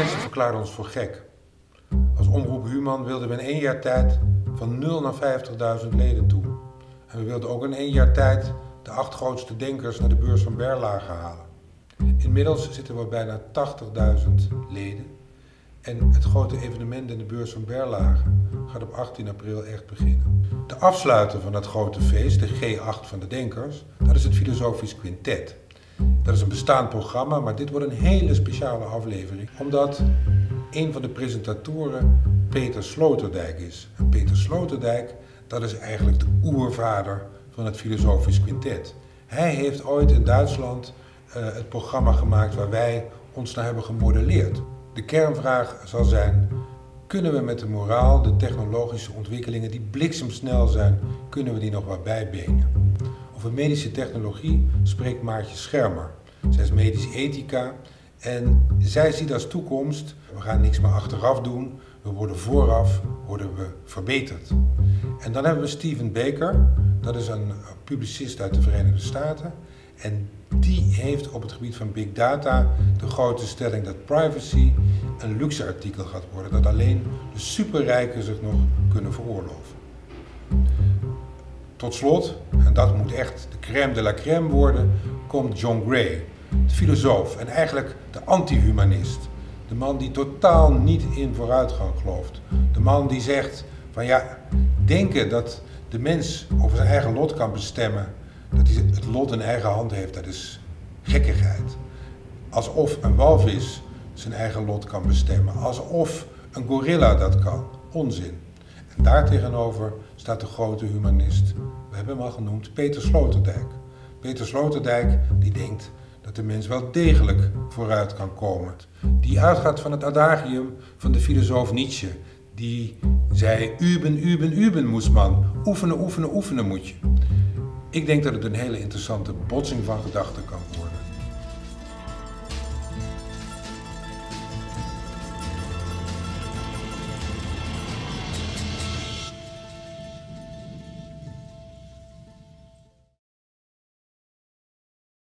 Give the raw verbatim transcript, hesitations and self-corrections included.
Mensen verklaarden ons voor gek. Als Omroep Human wilden we in één jaar tijd van nul naar vijftigduizend leden toe. En we wilden ook in één jaar tijd de acht grootste denkers naar de beurs van Berlage halen. Inmiddels zitten we bijna tachtigduizend leden. En het grote evenement in de beurs van Berlage gaat op achttien april echt beginnen. De afsluiter van dat grote feest, de G acht van de denkers, dat is het Filosofisch Quintet. Dat is een bestaand programma, maar dit wordt een hele speciale aflevering. Omdat een van de presentatoren Peter Sloterdijk is. En Peter Sloterdijk, dat is eigenlijk de oervader van het Filosofisch Quintet. Hij heeft ooit in Duitsland uh, het programma gemaakt waar wij ons naar hebben gemodelleerd. De kernvraag zal zijn: kunnen we met de moraal de technologische ontwikkelingen die bliksemsnel zijn, kunnen we die nog wat bijbenen? Over medische technologie spreekt Maartje Schermer. Zij is medisch ethica en zij ziet als toekomst: we gaan niks meer achteraf doen, we worden vooraf worden we verbeterd. En dan hebben we Stephen Baker, dat is een publicist uit de Verenigde Staten. En die heeft op het gebied van big data de grote stelling dat privacy een luxe artikel gaat worden, dat alleen de superrijken zich nog kunnen veroorloven. Tot slot, en dat moet echt de crème de la crème worden, komt John Gray, de filosoof en eigenlijk de anti-humanist. De man die totaal niet in vooruitgang gelooft. De man die zegt van ja, denken dat de mens over zijn eigen lot kan bestemmen, dat hij het lot in eigen hand heeft, dat is gekkigheid. Alsof een walvis zijn eigen lot kan bestemmen. Alsof een gorilla dat kan. Onzin. En daartegenover staat de grote humanist, we hebben hem al genoemd, Peter Sloterdijk. Peter Sloterdijk die denkt dat de mens wel degelijk vooruit kan komen. Die uitgaat van het adagium van de filosoof Nietzsche. Die zei, üben, üben, üben moest man. Oefenen, oefenen, oefenen moet je. Ik denk dat het een hele interessante botsing van gedachten kan worden.